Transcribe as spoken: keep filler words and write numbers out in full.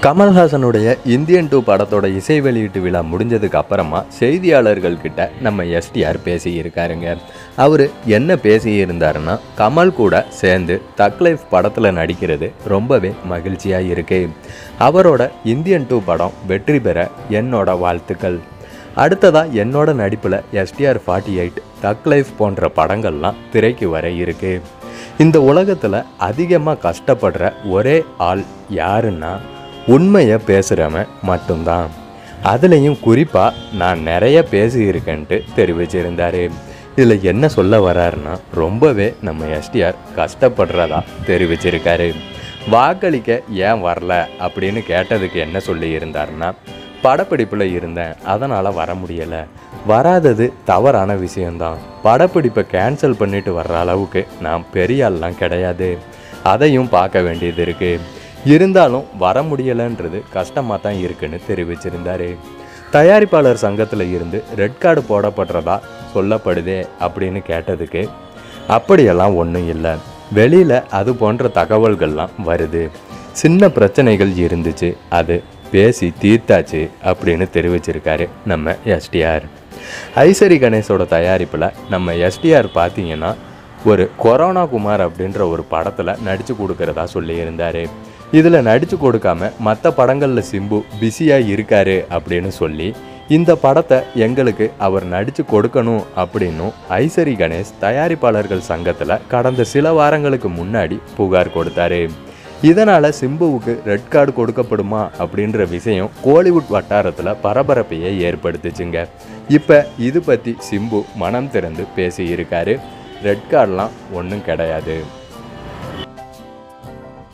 கமல்ஹாசனுடைய Indian two படத்தோட இசை வெளியீட்டு விழா முடிஞ்சதுக்கு அப்புறமா செய்தியாளர்கள்கிட்ட நம்ம எஸ்டிஆர் பேசியிருக்காருங்க. அவர் என்ன பேசியிருந்தாருன்னா, கமல் கூட சேர்ந்து தக் லைஃப் படத்தில் நடிக்கிறது ரொம்பவே மகிழ்ச்சியாக இருக்கு. அவரோட இந்தியன் டூ படம் வெற்றி பெற என்னோட வாழ்த்துக்கள். அடுத்ததாக என்னோட நடிப்பில் STR forty eight Thug Life போன்ற படங்கள்லாம் திரைக்கு வர இருக்கு. இந்த உலகத்தில் அதிகமாக கஷ்டப்படுற ஒரே ஆள் யாருன்னா உண்மையை பேசுகிறவன் மட்டும்தான். அதுலேயும் குறிப்பாக நான் நிறைய பேசியிருக்கேன்ட்டு தெரிவிச்சிருந்தார். இதில் என்ன சொல்ல வர்றாருன்னா, ரொம்பவே நம்ம எஸ்டிஆர் கஷ்டப்படுறதா தெரிவிச்சிருக்காரு. வாக்களிக்க ஏன் வரல அப்படின்னு கேட்டதுக்கு என்ன சொல்லியிருந்தாருன்னா, படப்பிடிப்பில் இருந்தேன், அதனால் வர முடியலை. வராதது தவறான விஷயந்தான். படப்பிடிப்பை கேன்சல் பண்ணிட்டு வர்ற அளவுக்கு நான் பெரிய ஆள்லாம் கிடையாது. அதையும் பார்க்க வேண்டியது இருக்குது. இருந்தாலும் வர முடியலைன்றது கஷ்டமாக தான் இருக்குன்னு தெரிவிச்சிருந்தார். தயாரிப்பாளர் சங்கத்தில் இருந்து ரெட் கார்டு போடப்படுறதா சொல்லப்படுதே அப்படின்னு கேட்டதுக்கு, அப்படியெல்லாம் ஒன்றும் இல்லை, வெளியில் அது போன்ற தகவல்கள்லாம் வருது, சின்ன பிரச்சனைகள் இருந்துச்சு, அது பேசி தீர்த்தாச்சு அப்படின்னு தெரிவிச்சிருக்காரு நம்ம எஸ்டிஆர். ஐசரி கணேஷோட தயாரிப்பில் நம்ம எஸ்டிஆர் பார்த்தீங்கன்னா ஒரு கொரோனா குமார் அப்படின்ற ஒரு படத்தில் நடித்து கொடுக்கறதா சொல்லியிருந்தார். இதில் நடித்து கொடுக்காம மற்ற படங்களில் சிம்பு பிஸியாக இருக்காரு அப்படின்னு சொல்லி இந்த படத்தை எங்களுக்கு அவர் நடித்து கொடுக்கணும் அப்படின்னும் ஐசரி கணேஷ் தயாரிப்பாளர்கள் சங்கத்தில் கடந்த சில வாரங்களுக்கு முன்னாடி புகார் கொடுத்தாரு. இதனால் சிம்புவுக்கு ரெட் கார்டு கொடுக்கப்படுமா அப்படின்ற விஷயம் கோலிவுட் வட்டாரத்தில் பரபரப்பையே ஏற்படுத்துச்சுங்க. இப்போ இது பற்றி சிம்பு மனம் திறந்து பேசியிருக்காரு. ரெட் கார்டெலாம் ஒன்றும் கிடையாது.